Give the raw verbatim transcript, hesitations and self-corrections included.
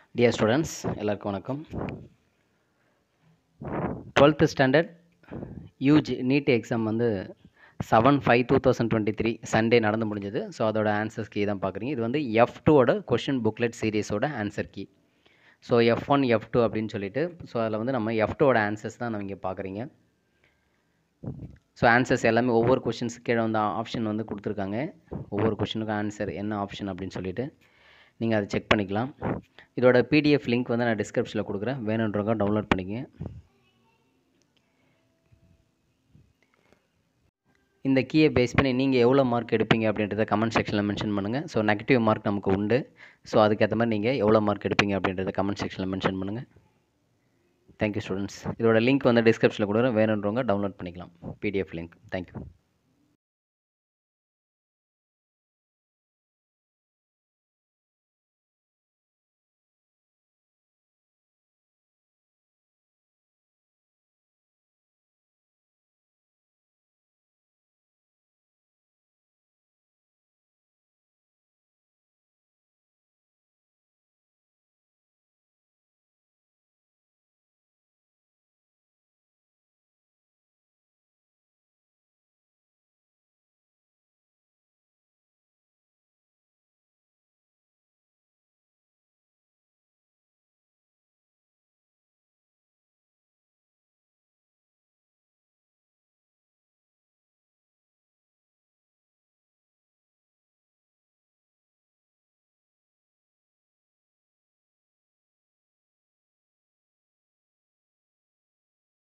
Dear students, எல்லாருக்கும் வணக்கம். twelfth standard U G NEET exam வந்து seven five twenty twenty-three Sunday நடந்து முடிஞ்சது. ஸோ அதோட ஆன்சர்ஸ் கீ தான் பார்க்குறீங்க. இது வந்து எஃப் டூவோட கொஷின் புக்லெட் சீரீஸோட answer key. So F one F two அப்படின்னு சொல்லிட்டு ஸோ அதில் வந்து நம்ம எஃப் டூவோட ஆன்சர்ஸ் தான் நம்ம இங்கே பார்க்குறீங்க. ஸோ ஆன்சர்ஸ் எல்லாமே ஒவ்வொரு கொஷின்ஸ் கீழே வந்து ஆப்ஷன் வந்து கொடுத்துருக்காங்க. ஒவ்வொரு கொஷினுக்கும் ஆன்சர் என்ன ஆப்ஷன் அப்படின்னு சொல்லிட்டு நீங்கள் அதை செக் பண்ணிக்கலாம். இதோட பிடிஎஃப் லிங்க் வந்து நான் டிஸ்கிரிப்ஷனில் கொடுக்குறேன், வேணுன்றவங்க டவுன்லோட் பண்ணிக்கங்க. இந்த கீயை பேஸ் பண்ணி நீங்கள் எவ்வளோ மார்க் எடுப்பீங்க அப்படின்றத கமெண்ட் செக்ஷனில் மென்ஷன் பண்ணுங்கள். ஸோ நெகட்டிவ் மார்க் நமக்கு உண்டு. ஸோ அதுக்கேற்ற மாதிரி நீங்கள் எவ்வளோ மார்க் எடுப்பீங்க அப்படின்றத கமெண்ட் செக்ஷனில் மென்ஷன் பண்ணுங்கள். Thank you students. இதோட லிங்க் வந்து டிஸ்கிரிப்ஷனில் கொடுக்குறேன், வேணுன்றவங்க டவுன்லோட் பண்ணிக்கலாம் பிடிஎஃப் லிங்க். தேங்க்யூ.